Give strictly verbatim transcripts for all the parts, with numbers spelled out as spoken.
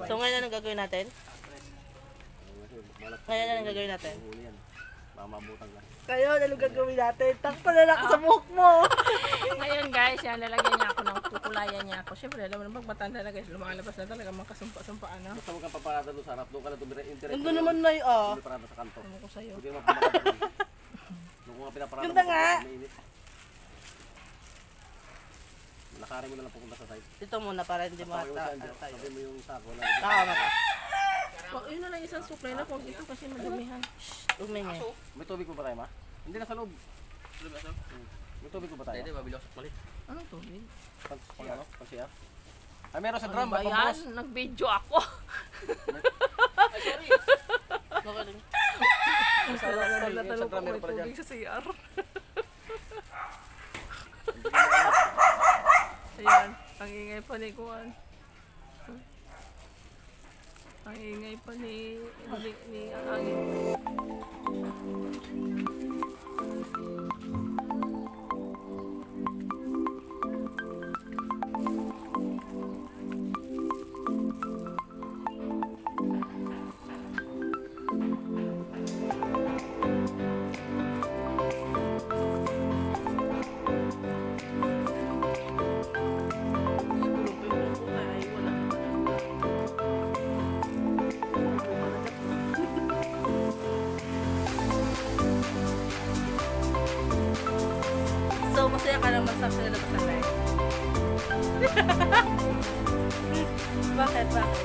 So ngayon anong gagawin natin? Ngayon anong gagawin natin? Mamabutan ka. Kayo, anong gagawin natin? Takpa na lang sa buhok mo! Ngayon guys, yan, lalagyan niya ako ng kukulayan niya ako. Siyempre, alam mo naman, matanda na guys, lumalabas na talaga, makasumpa-sumpa ano. Basta huwag kang paparada doon sa harap, doon ka na tumira interest. Ganda naman na yun, ah. Hindi parada sa kanto. Ano ko sa'yo? Hindi naman paparada doon. Doon ko nga pinaparada. Ganda nga. Lakarin mo na lang pupunta sa site. Ito muna para hindi mo ata. Sabi mo yung sako. Tama ka. Oh, yun na lang isang suklay na, huwag ito kasi madamihan. Umingi. May tubig po ba tayo, ma? Hindi na sa loob. May tubig po ba tayo? Hindi, mabilos mali. Anong tubig? Pang ano? Pang siya? Ay, meron sa Ano drum. ba yan? Nag-video ako. Ay, sorry. Magaling. Natanong ko may tubig sa C R. Ayan, ang ingay pa ni Kuan. Ang ingay pa ni, ni, ni ang angin. So, masaya ka naman sa sinalabas na live. Bakit? Bakit?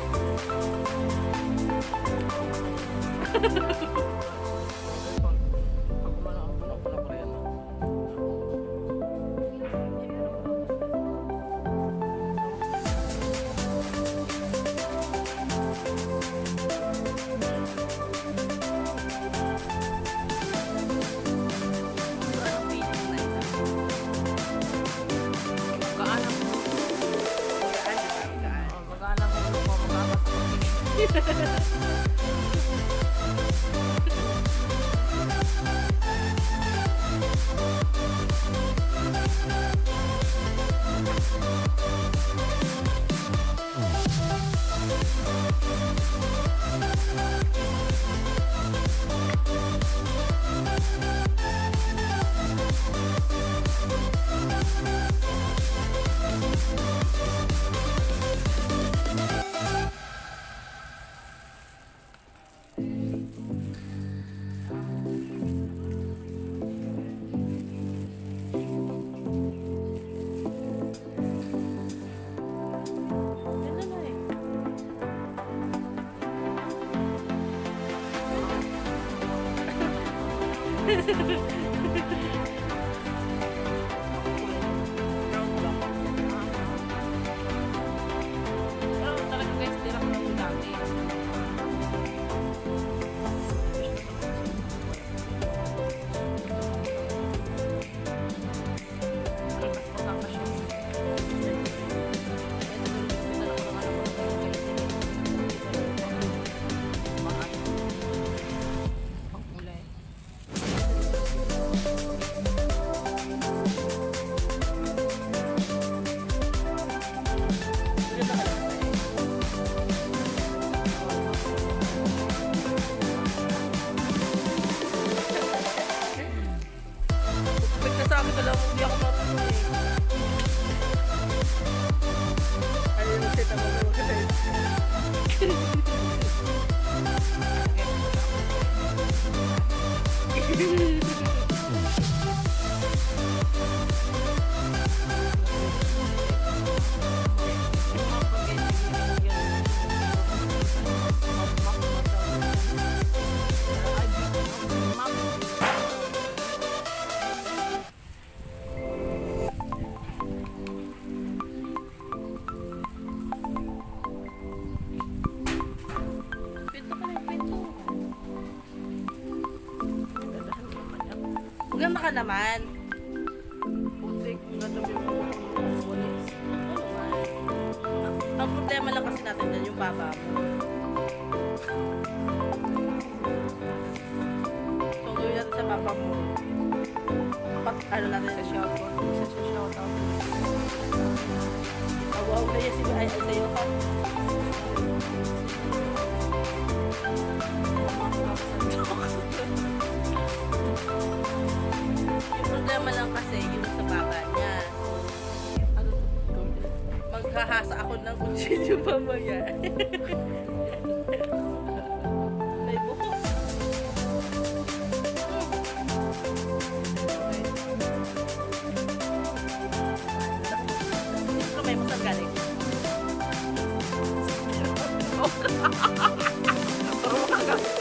Maganda ka naman. Putik, ganda mo yung walis. Ano naman? Ang problema lang kasi natin dyan, yung baba mo. So, gawin natin sa baba mo. Pat, ano natin sa shoutout. Isa sa shoutout. Awaw na yan si ay, ay sa'yo ka. Mamaya. May buhok. Ito may masang galing. Turo ka kasi.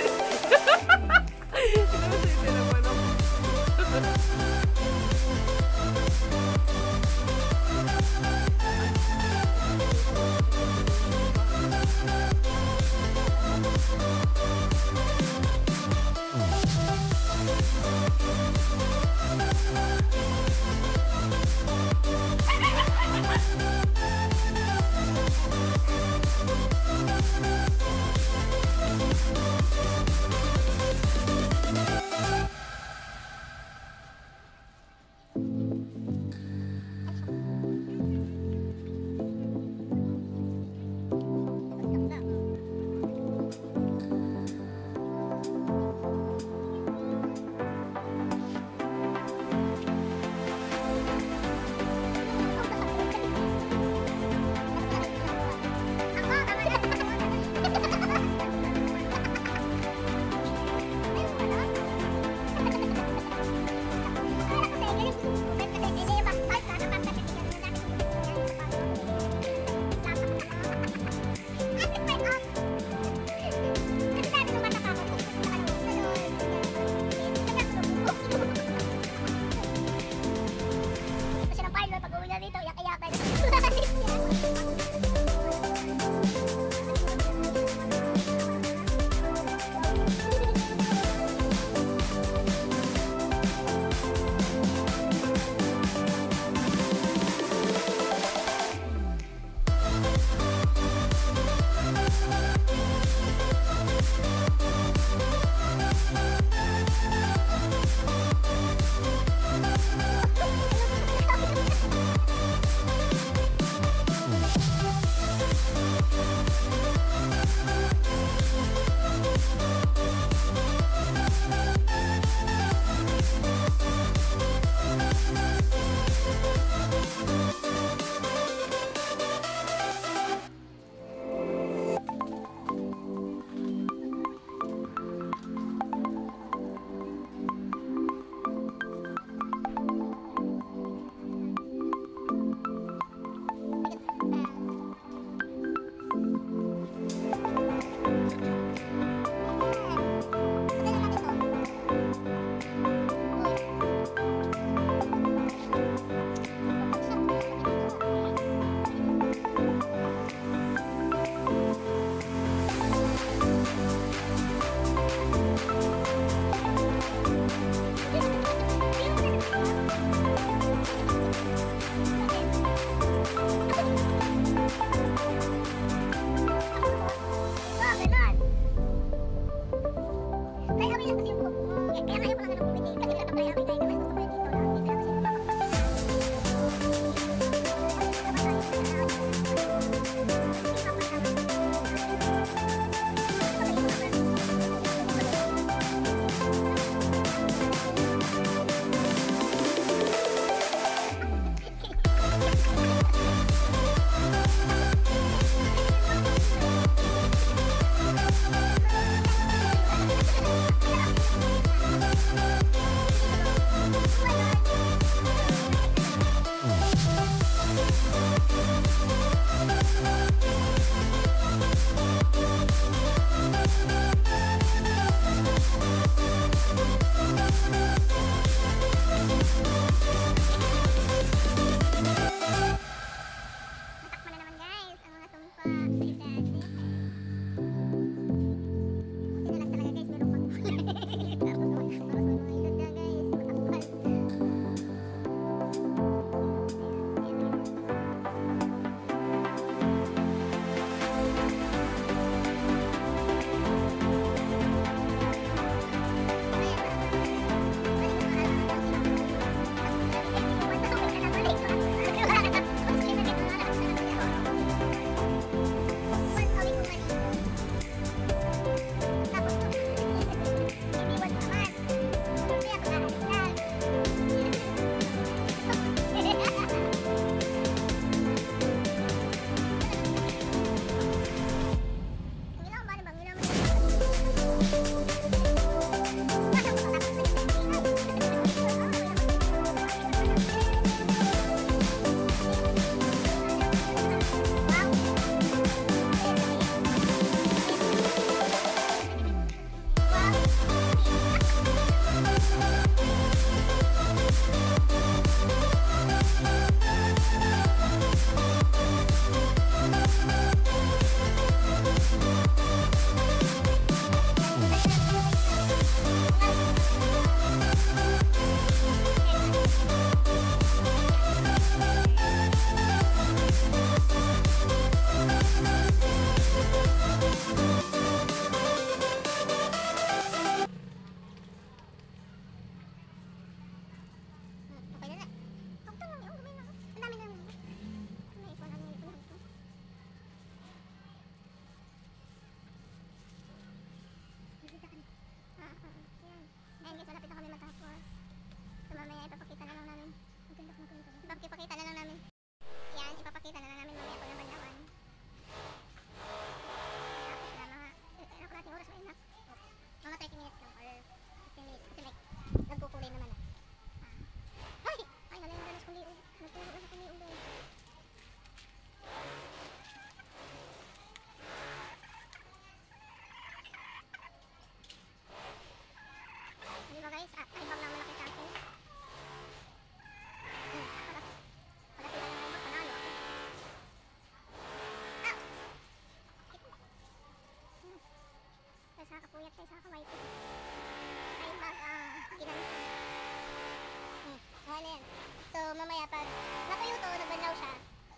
Nakakapuyat siya sa kamay ko. Ay, mag, ah, ginamit ko. Hmm, ano yan. So, mamaya pag natuyo to, nagbanlaw siya,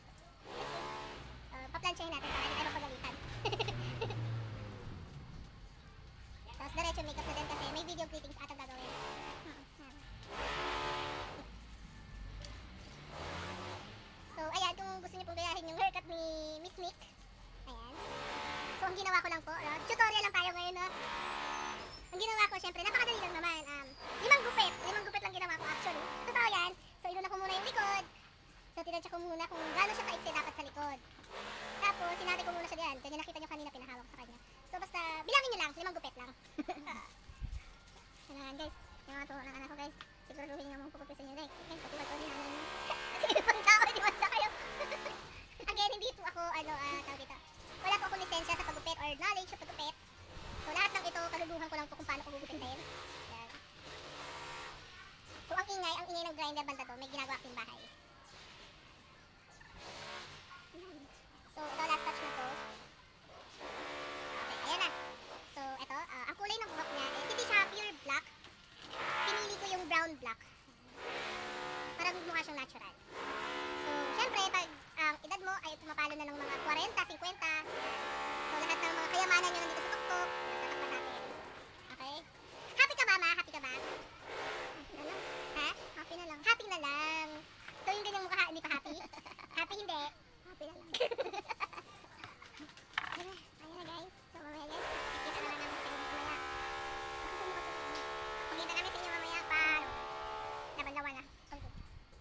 uh, paplansyahin natin para hindi tayo magpagalitan. Tapos, diretso makeup na din kasi may video clippings ata gagawin. Hmm, yan. So, ayan, kung gusto niyo pong gayahin yung haircut ni Miss Nick, ayan. So, ang ginawa ko lang po, uh, tutorial lang tayo ngayon, no? Ang ginawa ko, syempre, napakadali lang naman. Um, limang gupit. Limang gupit lang ginawa ko, actually. Totoo yan. So, inuna ko muna yung likod. So, tinansya ko muna kung gaano siya kaiksi dapat sa likod. Tapos, sinati ko muna siya diyan. Kanya nakita nyo kanina, pinahawak sa kanya. So, basta, bilangin nyo lang. Limang gupit lang. Kailangan, guys. Yung mga tuho ng anak ko, guys. Siguraduhin nyo mong pupupisan nyo, guys. Guys, pati ba't ulit namin nyo. Ibang tao, di ba kayo? Again, hindi po ako, ano, ah, tawag dito. Wala po akong lisensya sa paggupit or knowledge sa paggupit. So, lahat ng ito, kaluluhan ko lang po kung paano ko gugupitin. Yan. So, ang ingay, ang ingay ng grinder banda to, may ginagawa akong bahay. Yan. So, ito, last touch na to. Okay, ayan na. So, ito, uh, ang kulay ng buhok niya, eh, hindi siya pure black. Pinili ko yung brown black. Para mukha siyang natural. So, syempre, pag ang um, edad mo ay pumapalo na ng mga forty, fifty. So, lahat ng mga kayamanan nyo nandito sa tuktok, natatakpan natin. Okay? Happy ka ba, ma? Happy ka ba? Ano? Ha? Happy na lang. Happy na lang. So, yung ganyang mukha, hindi pa happy? Happy hindi? Happy na lang. Ayan, ayan na guys. So, mamaya guys, ikita na lang namin sa inyo mamaya. Pakita namin sa inyo mamaya pa laban-lawan na. Okay.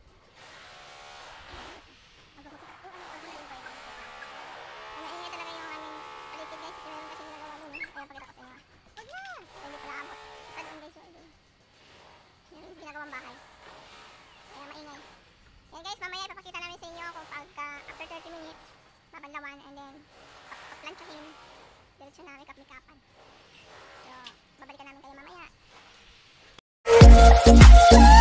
Maingay talaga yung aming paligid guys kasi meron kasi nilagawa mo, no? Kaya pakita ko sa inyo. Huwag na! Hindi pala amot. Sa doon guys yung doon. Yan yung ginagawang bahay. Kaya maingay. Yan guys, mamaya ipapakita namin sa inyo kung pagka after thirty minutes babanlawan and then paplansyahin. Diretso na makeup-makeupan. So, babalikan namin kayo mamaya.